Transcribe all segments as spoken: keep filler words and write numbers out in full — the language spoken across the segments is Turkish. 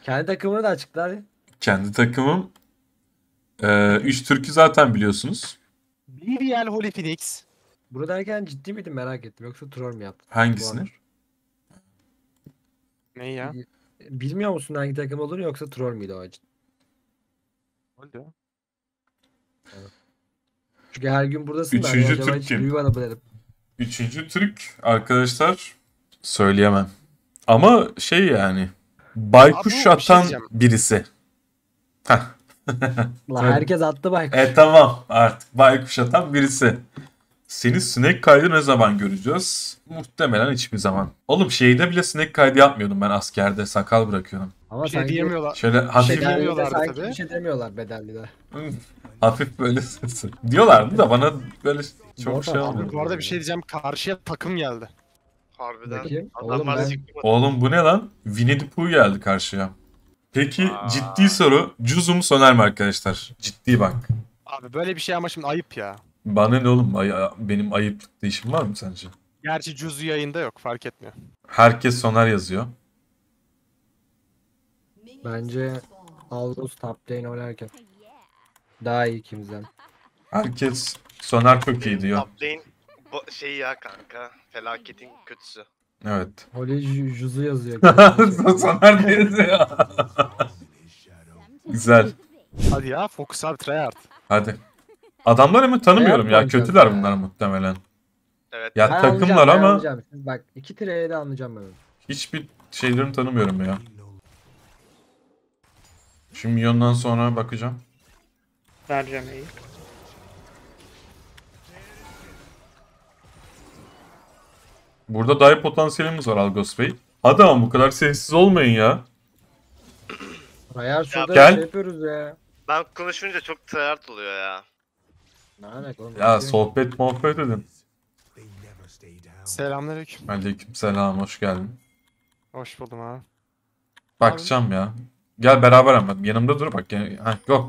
Kendi takımını da açıklar. Kendi takımım üç Türk'ü zaten biliyorsunuz. Bir Real Holy Phoenix. Bunu derken ciddi miydin merak ettim. Yoksa troll mü yaptın? Hangisini? Ne ya? Bilmiyor musun hangi takım olduğunu yoksa troll müydü o acı? Oldu. Çünkü her gün buradasın da. Üçüncü hani acaba hiç Türk kim? duymadım dedim. Üçüncü Türk arkadaşlar söyleyemem. Ama şey yani baykuş Abi, bir şey atan diyeceğim. birisi. Heh. La Evet. herkes attı baykuş. E tamam artık baykuş atan birisi. Seni sinek kaydı ne zaman göreceğiz? Muhtemelen hiçbir zaman. Oğlum şeyde bile sinek kaydı yapmıyordum ben askerde. Sakal bırakıyordum. Ama Bir şey sanki diyemiyorlar. Şöyle hafif şey bedelli de diyemiyorlardı sanki tabii. bir şey demiyorlar bedelli de. hafif böyle sesi. Diyorlardı da bana böyle çok Doğru, şey abi, olmuyor. Abi bu arada bir şey diyeceğim. Karşıya takım geldi. Harbiden. Bakayım. Oğlum Adamlar ben- sikti. Oğlum bu ne lan? Winnie the Pooh geldi karşıya. Peki Aa. ciddi soru. Cuzu mu Soner mi arkadaşlar? Ciddi bak. Abi böyle bir şey ama şimdi ayıp ya. Bana ne oğlum? Ay- benim ayıplıkta işim var mı sence? Gerçi Cuzu yayında yok, fark etmiyor. Herkes Soner yazıyor. Bence Algos top lane oynarken daha iyi kimden. Herkes Soner çok iyi diyor. Top lane bu- şey ya kanka. Felaketin kötüsü. Evet. Holy Ju- Juzu yazıyor. Soner de yazıyor. Güzel. Hadi ya, Focus abi tryhard. Hadi. Adamları mı tanımıyorum ya. Yapmayacağız Kötüler ya. bunlar muhtemelen. Evet. Ya Ben takımlar anlayacağım, ben ama anlayacağım. Siz bak iki tireye de anlayacağım ben. onu. hiçbir şeylerini tanımıyorum ya. Şu milyondan sonra bakacağım. Vereceğim iyi. Burada dive potansiyelimiz var Algos Bey. Hadi ama bu kadar sessiz olmayın ya. Ayar şurada Gel. şey yapıyoruz ya. Ben konuşunca çok tryhard oluyor ya. Ne alaka oğlum? Ya Şey- sohbet muhabbet edin. Selamünaleyküm. Aleykümselam, hoş geldin. Hoş buldum abi. Bakacağım ya. Gel beraber ama yanımda dur bak. Gel- Ha, go.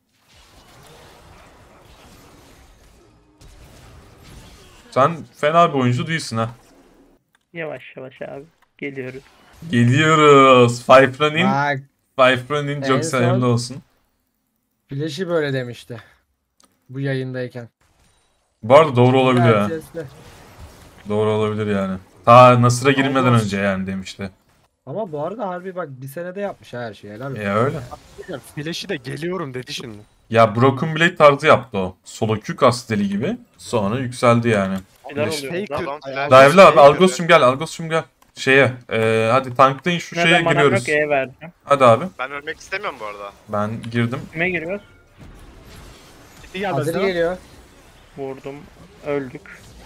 Sen fena bir oyuncu değilsin ha. Yavaş yavaş abi. Geliyoruz. Geliyoruz. Five Running. Bak Five Running En çok son- sevimli olsun. Flash'i böyle demişti. Bu yayındayken. Bu arada doğru olabilir ha. Sesle. Doğru olabilir yani. Ta Nasır'a girmeden Olmaz. önce yani demişti. Ama bu arada harbi bak bir senede yapmış her şeyi. Helal olsun. E öyle. Flash'i de geliyorum dedi şimdi. Ya Broken Blade tarzı yaptı o. Solo Q kastı deli gibi. Sonra yükseldi yani. Neler Flash. oluyor burada? Faker. Flash. Ay, Dive'li abi. Faker. Algos'cum gel. Algos'cum gel. Şeye. E, hadi tanklayın şu şeye Neden manam giriyoruz. yok E vereceğim. Hadi abi. Ben ölmek istemiyorum bu arada. Ben girdim. Kime giriyoruz? Ciddi geldi Hazır aslında. geliyor. Vurdum. Öldük.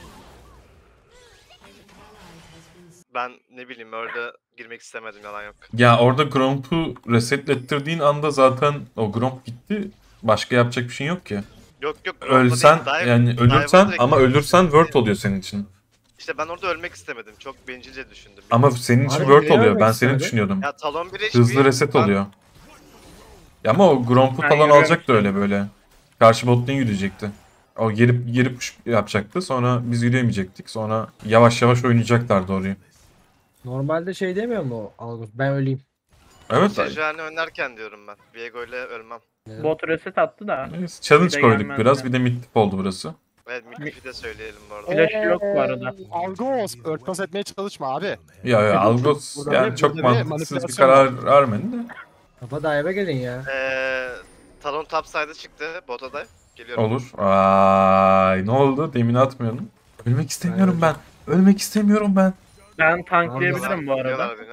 Ben ne bileyim orada girmek istemedim, yalan yok. Ya orada Gromp'u resetlettirdiğin anda zaten o Gromp gitti. Başka yapacak bir şey yok ki. Yok yok. Ölsen orada değil, dive- yani dive'a ölürsen direkt ama girmek ölürsen istedim. word oluyor senin için. İşte ben orada ölmek istemedim. Çok bencilce düşündüm. Ama senin için Harbi word niye oluyor. ölmek Ben seni istemedin? düşünüyordum. Ya talon bir Hızlı reset oluyor. Ya ama o Gromp'u Ben falan yürüyorum. alacaktı öyle böyle. Karşı bottan yürüyecekti. O geri, geri push yapacaktı. Sonra biz yürüyemeyecektik. Sonra yavaş yavaş oynayacaklardı orayı. Normalde şey demiyor mu o Algos? Ben öleyim. Evet. Sejuani oynarken diyorum ben. Viego ile ölmem. Bot reset attı da. Neyse, challenge Bir de koyduk gelmez biraz. ya. Bir de mid tip oldu burası. Evet, Midif'i de söyleyelim bu arada. Flash yok bu arada. Algos, örtbas etmeye çalışma abi. Ya ya Burada- Algos burada yani bir- çok burada bir mantıksız bir manipülasyon karar vermedi de. Kafa dive'e gelin ya. Eee talon topside'a çıktı. Bota da. Geliyorum. Olur. Ay ne oldu? Demin atmıyordum. Ölmek istemiyorum ben. Ölmek istemiyorum ben. Ben tanklayabilirim bu arada. Geliyorlar beni.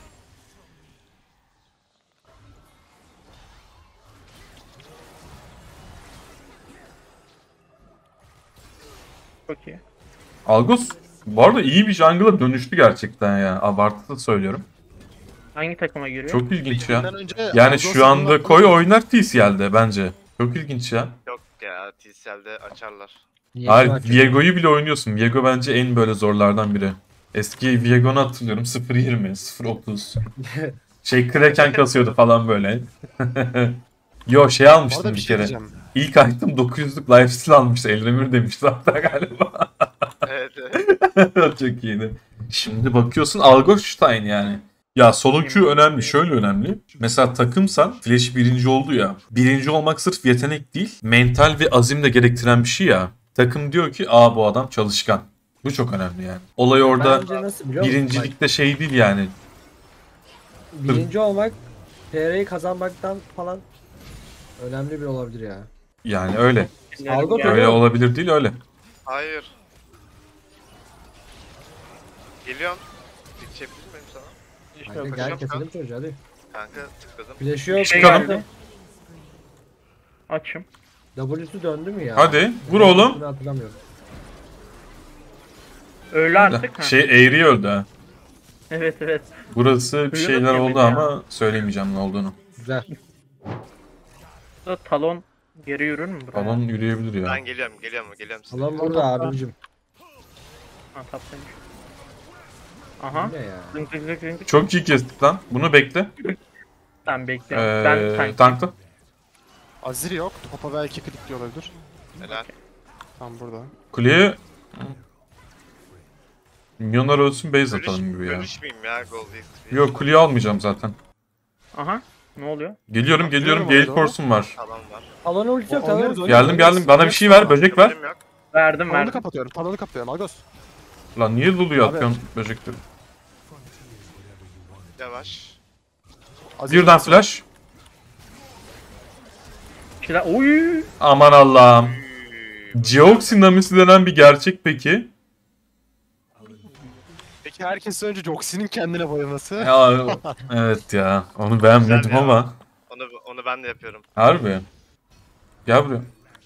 Çok iyi. Algos bu arada iyi bir jungle'a dönüştü gerçekten ya. Abartılı söylüyorum. Hangi takıma giriyor? Çok ilginç ya. Bundan önce Yani Algos şu anda bundan- koy oynar T C L'de bence. Çok ilginç ya. Yok ya, T C L'de açarlar. Niye Hayır bak- Viego'yu bile oynuyorsun. Viego bence en böyle zorlardan biri. Eski Viego'nu hatırlıyorum. sıfır yirmi, sıfır otuz. Şey Kraken kasıyordu falan böyle. Yo şey Bu almıştım arada bir bir şey kere. diyeceğim. İlk item dokuz yüzlük lifesteal almıştı. Elremir demişti hatta galiba. Evet evet. Çok iyiydi. Şimdi bakıyorsun Algostein yani. Ya solo queue önemli. Şöyle önemli. Mesela takımsan Flash birinci oldu ya. Birinci olmak sırf yetenek değil. Mental ve azim de gerektiren bir şey ya. Takım diyor ki aa bu adam çalışkan. Bu çok önemli yani. Olay orada Bence nasıl biliyor musun? Bak, birincilikte şey değil yani. birinci olmak T R'yi kazanmaktan falan önemli bir olabilir ya. Yani öyle. Algo Yani Öyle olabilir değil öyle. Hayır. Geliyorum. Geçebilir miyim sana? işte Hadi yok. gel yok, keselim çocuğu hadi. Kanka tıkladım. Flash'ı yok. Şey Çıkalım. geldi. Açım. W'su döndü mü ya? Hadi vur oğlum. Bunu hatırlamıyorum. Öyle artık. ha. Şey eğri öldü ha. Evet evet. Burası bir Duyuyor şeyler musun oldu beni ya? ama söylemeyeceğim ne olduğunu. Güzel. Burada talon geri yürür mü buraya? Balon yürüyebilir ya. Ben geliyorum, geliyorum, geliyorum size. Alan burada abicim. Ha taptaymış. Aha. Bu ne ya? Zınk zınk zınk zınk. Çok iyi kestik lan. Bunu bekle. Ben bekliyorum. ben Ee, tank. tankta. Azir yok. Topa belki klikliyor olabilir. Helal. Tam burada. Kuleye milyonlar ölsün base Bölüş, atalım gibi ya. bölüşmeyeyim ya Gold X P. Yok kuleyi almayacağım zaten. Aha. Ne oluyor? Geliyorum geliyorum. Atıyorum Gale orada. Force'um var. Adam var. Alan ulti yok. O- Alan oynarız, ulti. oynarız. Geldim geldim. Bana bir şey ver. Böcek ver. Haberim yok. Verdim Talonu verdim. kapatıyorum. Talonu kapatıyorum. Algos. Lan niye Lulu'yu Abi. atıyorsun böcekleri? Yavaş. Azir Birden flash. Şeyler... Oy. Aman Allah'ım. Geox sinamisi denen bir gerçek peki. Peki herkesten önce Joxy'nin kendine boyaması. Ya, evet ya. Onu beğenmedim Güzel ya. ama. Onu onu ben de yapıyorum. Harbi. Gel buraya.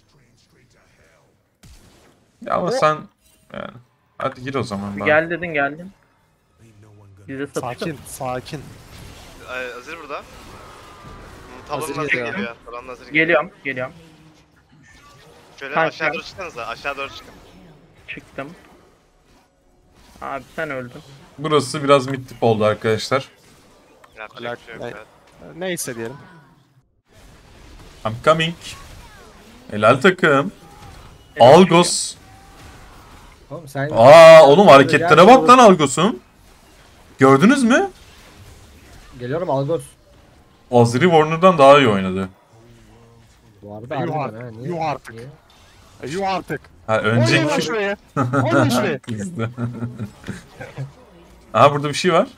Ya ama O- sen yani. Hadi gir o zaman ben. Gel dedin geldin. Bize satıştı. Sakin, sakin. Ee, Azir burada. Hı, Talon Azir hazır geliyor. geliyor. Talon hazır geliyor. Geliyorum. Geliyorum. Şöyle Kanka. aşağı doğru çıksanıza. Aşağı doğru çıkın. Çıktım. Abi sen öldün. Burası biraz mid tip oldu arkadaşlar. Yapacak bir şey yok. Alak- evet. Neyse diyelim. I'm coming. Helal takım. Algos. Oğlum sen... Aa oğlum hareketlere bak lan Algos'un. Gördünüz mü? Geliyorum Algos. Azri Warner'dan daha iyi oynadı. Bu arada Yuh harbiden artık, ha. Niye? yuh artık. Niye? E, yuh artık. Ha Oynayın lan önceki... şuraya. Oynayın şuraya. Kızdı. Aha burada bir şey var.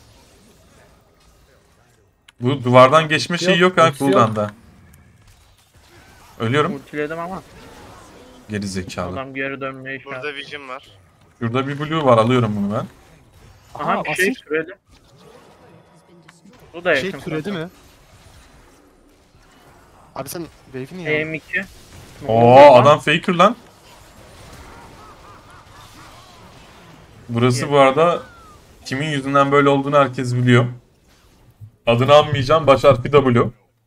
Bu duvardan geçme şeyi yok ha ultisi yok. cooldown'da. Ölüyorum. Ultiledim ama Geri zekalı. adam geri dönmeye şey Burada Vision var. Şurada bir blue var alıyorum bunu ben. Aha Aha, bir şey Asil süredi. Bu da şey yakın. türedi mi? Abi sen wave'i niye aldın? M iki. Ne Oo oluyor lan? adam faker lan. Burası bu arada kimin yüzünden böyle olduğunu herkes biliyor. Adını anmayacağım. Baş harfi W.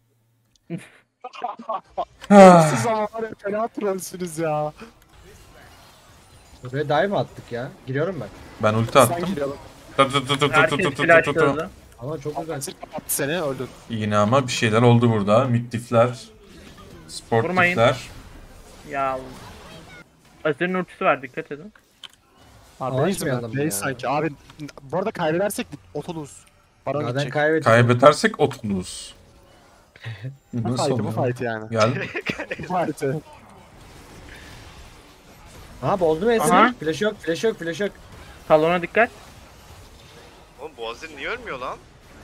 Siz ama var ya fena trollsünüz ya. Buraya dive mi attık ya? Giriyorum ben. Ben ulti Sen attım. giriyorsun. Tut tut tut tut tut Herkes tut tut tut. flashladı. Ama çok güzel. Azir kapattı seni öldün. Yine ama bir şeyler oldu burada. Mid diff'ler. Sport Vurmayın. diff'ler. Ya. Azir'in ultisi var dikkat edin. Abi Savaşmayalım base mi? ya. Base sanki. Abi bu arada kaybedersek otoluz. Baron Zaten gidecek. kaybettik. Kaybedersek otuz. Bu Nasıl fight, bu oluyor? fight yani. Gel. Bu fight. Aha bozdum Aha. esini. Flash yok, flash yok, flash yok. Talona dikkat. Oğlum bu Azir niye ölmüyor lan?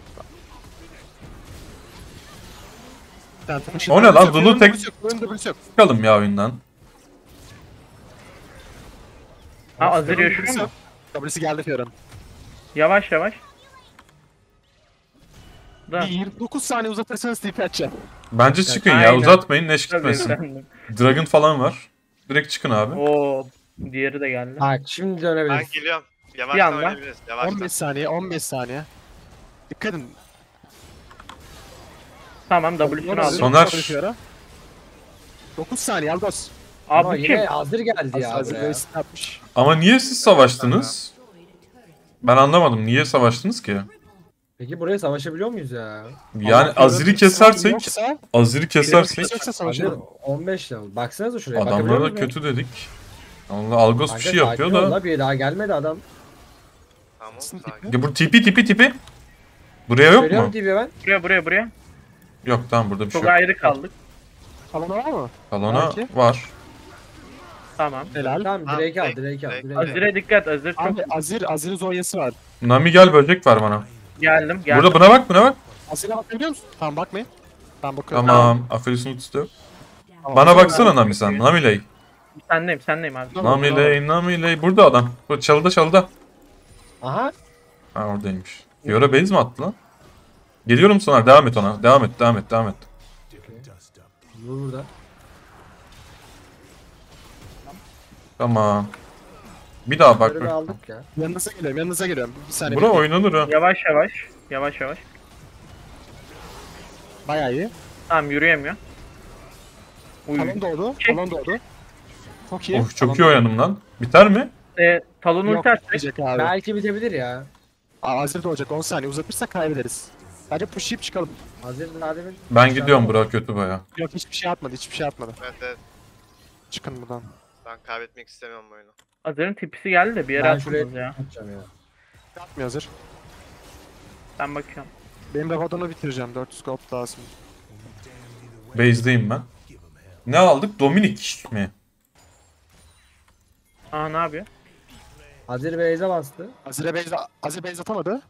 O ne lan? Zulu tek- Önde bir yok. Çıkalım ya oyundan. Ha Azir Fiora'nın yaşıyor mu? W'si geldi Fiora'nın. Yavaş yavaş. Da. Bir yirmi dokuz saniye uzatırsanız T P atacağım. Bence çıkın ya. Aynen. Uzatmayın. Neş Tabii gitmesin. efendim. Dragon falan var. Direkt çıkın abi. Oo, diğeri de geldi. Ha şimdi Ben dönebiliriz. geliyorum. Bir Yavaştan anda. oynayabiliriz. Yavaştan. on beş saniye, on beş saniye. Dikkat edin. Tamam W'sunu aldım. Soner. dokuz saniye Aldos. Ama Abi kim? yine hazır geldi ya Azir buraya. Base yapmış. Ama niye siz savaştınız? Ben anlamadım. Niye savaştınız ki? Peki buraya savaşabiliyor muyuz ya? Yani Ama Azir'i Fiora'nın kesersek, yoksa, Azir'i kesersek yoksa Hazır savaşalım. on beş level. Baksanıza şuraya. adamlara bakabiliyor da musun? kötü dedik. Allah Algos bir Kanka, şey yapıyor sakin ol da. la, bir daha gelmedi adam. Tamam Sınıf sakin. tipi. Ya bu tipi tipi tipi. Buraya yok Söylüyorum mu? T V'ye ben. Buraya buraya buraya. Yok tamam burada bir şey Çok yok. ayrı kaldık. Alana var mı? Kalana Belki. var. Tamam. Helal. Tamam Tamam, Drake al Drake, Drake al. Drake. Drake al. Azir'e dikkat. Azir çok. Abi Azir, Azir'in Zonya'sı var. Nami gel böcek ver bana. Geldim geldim. Burada buna bak buna bak. Azir'e bakabiliyor musun? Tamam bakmayın. Tamam bakıyorum. Tamam. Aphelios'un ultisi de yok. Tamam. Bana baksana Nami sen. Namiley. Sendeyim sendeyim abi. Tamam, Namiley, Namiley. Burada adam. Bu çalıda çalıda. Aha. Ha oradaymış. Fiora base mi attı lan? Geliyorum sana. Devam et ona. Devam et, devam et, devam et. Dur burada. Tamam. Bir daha bak. Bunları bir aldık ya. Yanınıza geliyorum, yanınıza geliyorum. Bir saniye. Bura bekleyin. oynanır ha. Yavaş yavaş. Yavaş yavaş. Bayağı iyi. Tamam yürüyemiyor. Uy. Talon doğdu, Çek. talon doğdu. Çok iyi. Oh, çok iyi Talon oynadım lan. Biter mi? E, talon doğdu. Yok, ulti atacak. bitmeyecek abi. Belki bitebilir ya. Aa, Azir de olacak on saniye. Uzatırsak kaybederiz. Bence pushlayıp çıkalım. Hazır daha demin. Ben gidiyorum, bura kötü baya. Yok hiçbir şey atmadı, hiçbir şey atmadı. Evet evet. Çıkın buradan. Ben kaybetmek istemiyorum bu oyunu. Azir'in tipisi geldi de bir yere Ben şuraya atmamız ya. atacağım ya. Atmıyor Azir. Ben bakıyorum. Benim Rabadon'u bitireceğim. dört yüz gold lazım. Base'deyim ben. Ne aldık? Dominik mi? Aa ne yapıyor? Hazır Beyza bastı. Azir'e base, Azir base atamadı.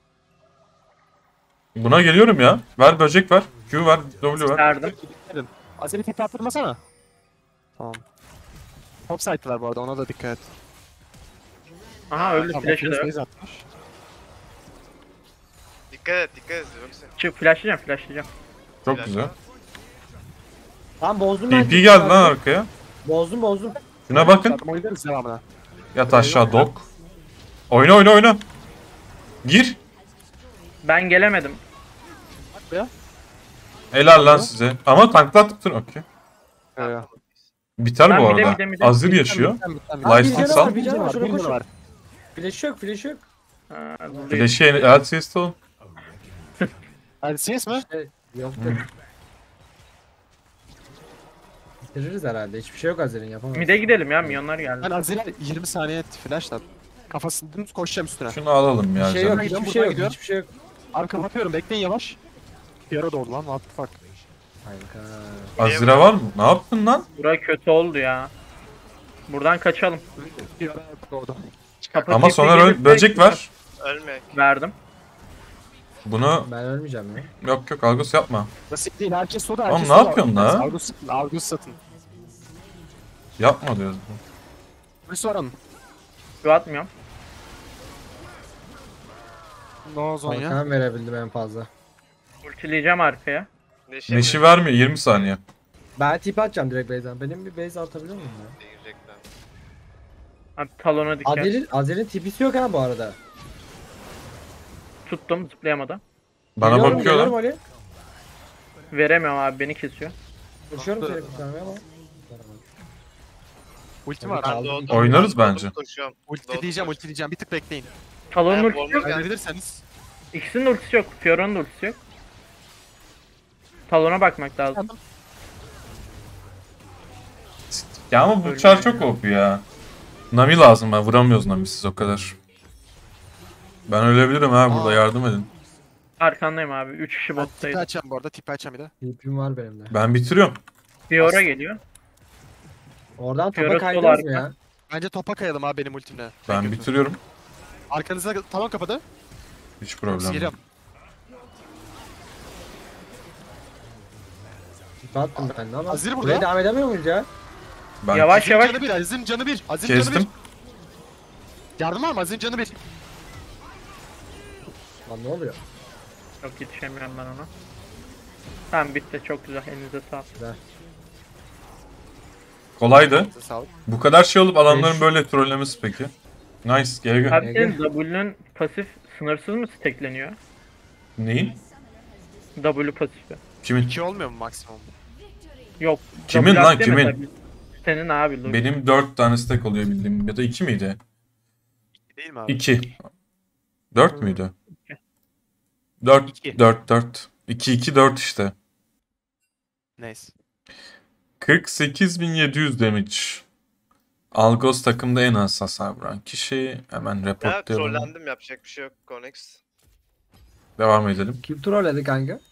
Buna geliyorum ya. Ver böcek ver. Q ver. W ver. Verdim. Verin. Azir'i tip attırmasana. Tamam. Top site'lar bu arada, ona da dikkat et. Aha öldü Tamam, flash'ı da yok. base atmış. Dikkat et dikkat et yoksa. Çık flashlayacağım flashlayacağım. Çok güzel. Tamam bozdum ben. T P geldi lan arkaya. Bozdum bozdum. Şuna bakın. Zaten oynarız devamına. Yat aşağı dok. Oyna oyna oyna. Gir. Ben gelemedim. Bak ya. Helal lan size. Ama tanklattık dur. Okey. Ee, Biter Ben bu bir de arada. bir de bir de- Azir yaşıyor. Bitten, bitten, Aa, bitten. bir Lifesteal canı sal. var, bir canı var. Şuna Bir canı koşun. var. Flash yok, flash yok. Ha, buradayım. Flash'i L C S'te ol. Hadi C S mi? Şey, yok da. Bitiririz herhalde. Hiçbir şey yok Hazır'ın yapamaz. Mide gidelim ya milyonlar geldi. Ben Azir'e yirmi saniye flashla kafasını dümdüz koşacağım üstüne. Şunu alalım ya. Bir şey canım. yok, Gidiyorum, hiçbir şey buradan yok, gidiyorum. hiçbir şey yok. Abi kapatıyorum, bekleyin yavaş. Yara doğdu lan, what the fuck. Kanka. Azir'e var mı? Ne yaptın lan? Bura kötü oldu ya. Buradan kaçalım. Yara doğdu. Kapı Ama tipi sonra gelirse- öl- böcek ver. Ölmek. Verdim. Bunu Ben ölmeyeceğim ya. yok yok Algos yapma. Basit değil, herkes soda, Oğlum herkes ne soda. yapıyorsun la? Argus satın, Argus satın. Yapma diyoruz. Bir sorun. Şu atmıyorum. No Zonya. Kalkan verebildim en fazla. Ultileyeceğim arkaya. Neşe, Neşi vermiyor yirmi saniye. Ben tip atacağım direkt base'den. Benim bir base atabiliyor muyum ya? Girecekler. Abi talona dikkat. Azir'in Azir'in tipisi yok ha bu arada. Tuttum zıplayamadı. Bana Geliyorum, bakıyorlar. geliyorum Ali. Veremiyorum abi beni kesiyor. Koşuyorum seni kurtarmaya ama. Ulti var. Tabii. Ben doğdum. Oynarız ben bence. doğdum, Koşuyorum. Ulti Doğdum, diyeceğim, koş. ulti diyeceğim. Bir tık bekleyin. Talonun Ben ultisi yok. Gel. Kaybedirseniz. İkisinin de ultisi yok. Fiora'nın da ultisi yok. Talona bakmak lazım. Ya ama bu çar çok O P ya. Nami lazım ben. Vuramıyoruz Nami'siz o kadar. Ben ölebilirim ha burada Aa. yardım edin. Arkandayım abi. üç kişi Ben tipi bottaydı. açacağım bu arada, tipi açacağım bir de. Tipim var benim de. Ben bitiriyorum. Fiora geliyor. Oradan topa Fiora kaydırırız sol mı ya? Bence topa kayalım abi benim ultimle. Ben kötü. bitiriyorum. Arkanıza talon kapadı. Hiç problem yok. Geliyorum. Tip attım ben de ama. Azir burada. Buraya devam edemiyor muyuz ya? Ben Yavaş Azir'in yavaş. canı bir, Azir'in canı bir. Azir'in canı kestim. bir. Yardım var mı? Azir'in canı bir. Lan ne oluyor? Yok yetişemiyorum ben ona. Tamam bitti çok güzel. Elinize sağlık. Kolaydı. Size sağlık. Bu kadar şey olup adamların Beş. böyle trollemesi peki. Nice. Gel gel. Abi senin W'nün pasif sınırsız mı stackleniyor? Neyin? W pasifi. Kimin? İki olmuyor mu maksimum? Yok. Kimin W lan, deme kimin? tabii. Senin abi. Dur. Benim dört tane stack oluyor bildiğim. Ya da iki miydi? Değil mi abi? iki. Dört müydü? Dört. İki. Dört. Dört. İki iki dört işte. Neyse. kırk sekiz bin yedi yüz damage. Algos takımda en az hasar vuran kişi. Hemen Ya reportlayalım. trollendim yapacak bir şey yok. Konex. Devam edelim. Kim trolledi kanka?